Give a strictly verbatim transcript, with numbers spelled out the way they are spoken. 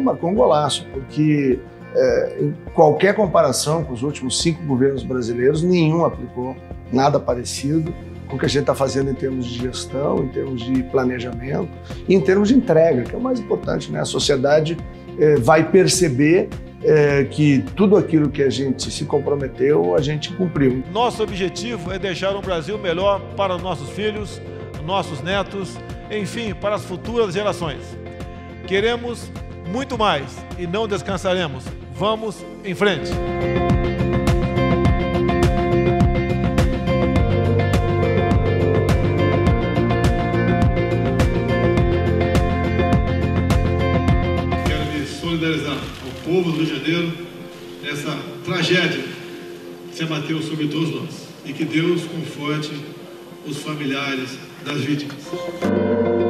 marcou um golaço, porque é, em qualquer comparação com os últimos cinco governos brasileiros, nenhum aplicou nada parecido com o que a gente está fazendo em termos de gestão, em termos de planejamento e em termos de entrega, que é o mais importante, né? A sociedade é, vai perceber é, que tudo aquilo que a gente se comprometeu, a gente cumpriu. Nosso objetivo é deixar um Brasil melhor para nossos filhos, nossos netos, enfim, para as futuras gerações. Queremos muito mais e não descansaremos. Vamos em frente! Quero me solidarizar ao povo do Rio de Janeiro nessa tragédia que se abateu sobre todos nós. E que Deus conforte os familiares das vítimas.